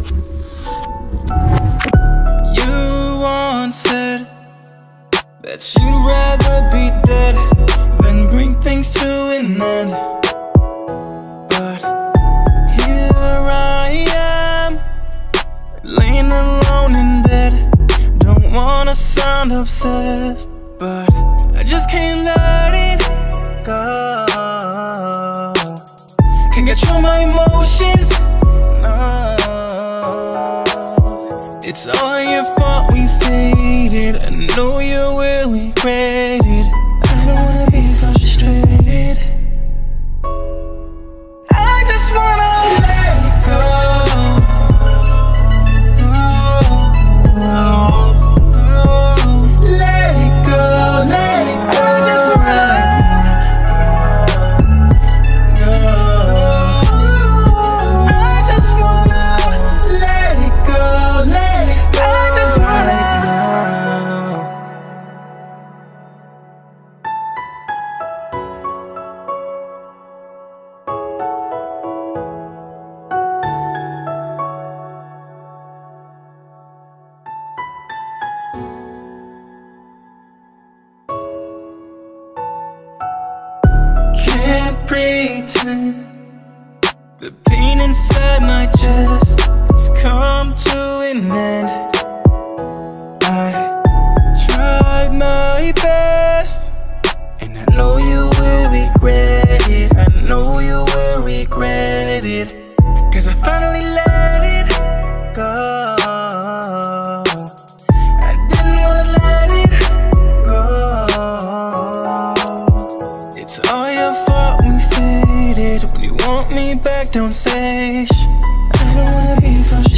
You once said that you'd rather be dead than bring things to an end. But here I am, laying alone in bed. Don't wanna sound obsessed, but I just can't let it go. Can't control my emotions, no. It's all your fault we faded. I know you will regret it. I don't wanna be frustrated. I just wanna let it go. Let it go, let it go. I just wanna go. I just wanna let it go, let it go. I just wanna can't pretend. The pain inside my chest has come to an end. I tried my best, and I know you will regret it. I know you will regret it, 'cause I finally let it go. I didn't wanna let it go. It's all your fault we faded. When you want me back, don't say shh. I don't wanna be frustrated.